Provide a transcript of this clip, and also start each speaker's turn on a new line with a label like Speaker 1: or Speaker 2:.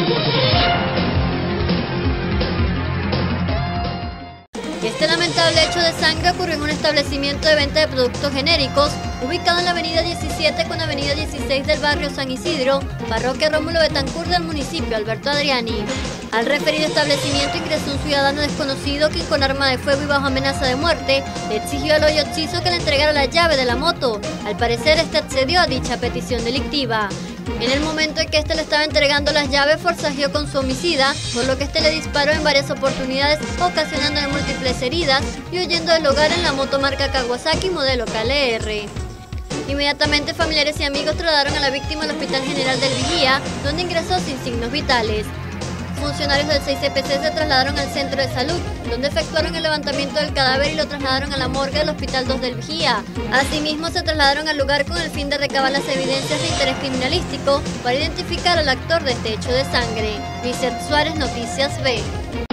Speaker 1: Este lamentable hecho de sangre ocurrió en un establecimiento de venta de productos genéricos ubicado en la avenida 17 con avenida 16 del barrio San Isidro, parroquia Rómulo Betancourt del municipio Alberto Adriani. Al referido establecimiento ingresó un ciudadano desconocido quien con arma de fuego y bajo amenaza de muerte le exigió al hoyo occiso que le entregara la llave de la moto. Al parecer este accedió a dicha petición delictiva. En el momento en que este le estaba entregando las llaves, forcejeó con su homicida, por lo que este le disparó en varias oportunidades, ocasionándole múltiples heridas y huyendo del lugar en la moto marca Kawasaki modelo KLR. Inmediatamente familiares y amigos trasladaron a la víctima al Hospital General del Vigía, donde ingresó sin signos vitales. Funcionarios del 6CPC se trasladaron al centro de salud, donde efectuaron el levantamiento del cadáver y lo trasladaron a la morgue del Hospital 2 del Vigía. Asimismo, se trasladaron al lugar con el fin de recabar las evidencias de interés criminalístico para identificar al actor de este hecho de sangre. Lizeth Suárez, Noticias B.